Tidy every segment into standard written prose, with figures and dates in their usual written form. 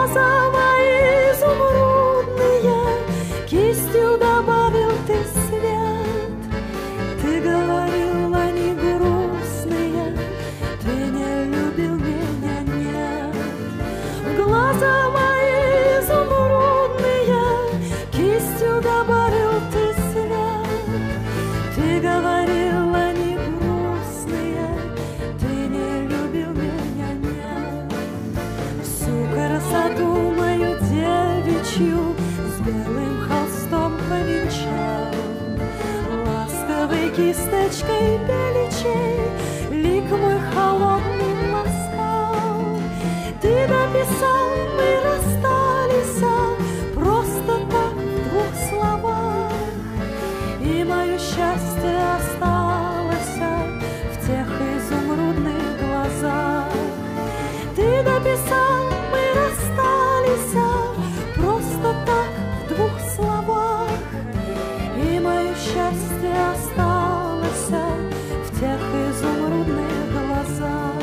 глаза мои изумрудные, кистью добавил ты свет. Ты говорил, они грустные, ты не любил меня, нет. В глаза мои изумрудные, кистью добавил ты свет. Ты говорил, они грустные, ты не любил меня, нет. Всю красоту мою девичью с белым холстом повенчал, ласковой кисточкой беличей лик мой холодный ласкал. Ты написал, мы расстались, просто так в двух словах, и мое счастье осталось в тех изумрудных глазах. Ты написал, мы расстались, просто так в двух словах, и мое счастье осталось в тех изумрудных глазах.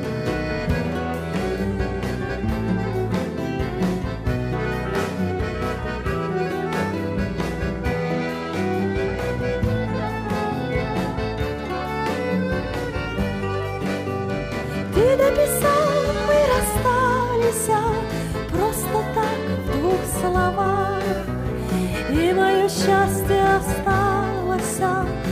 Ты написал, мы расстались, просто так в двух словах, и мое счастье осталось